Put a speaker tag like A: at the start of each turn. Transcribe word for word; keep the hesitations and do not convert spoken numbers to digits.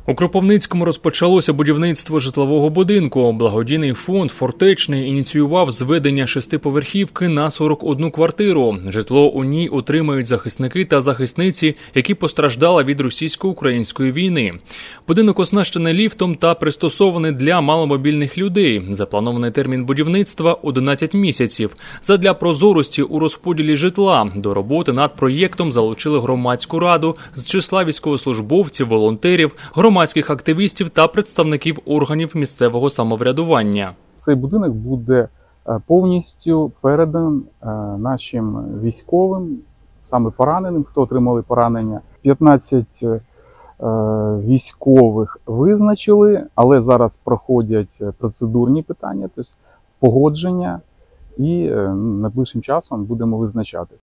A: У Кропивницькому розпочалося будівництво житлового будинку. Благодійний фонд «Фортечний» ініціював зведення шестиповерхівки на сорок одну квартиру. Житло у ній отримають захисники та захисниці, які постраждали від російсько-української війни. Будинок оснащений ліфтом та пристосований для маломобільних людей. Запланований термін будівництва – одинадцять місяців. Задля прозорості у розподілі житла до роботи над проєктом залучили громадську раду з числа військовослужбовців, волонтерів, громадських громадських активістів та представників органів місцевого самоврядування.
B: Цей будинок буде повністю переданий нашим військовим, саме пораненим, хто отримали поранення. п'ятнадцять військових визначили, але зараз проходять процедурні питання, тобто погодження, і найближчим часом будемо визначатись.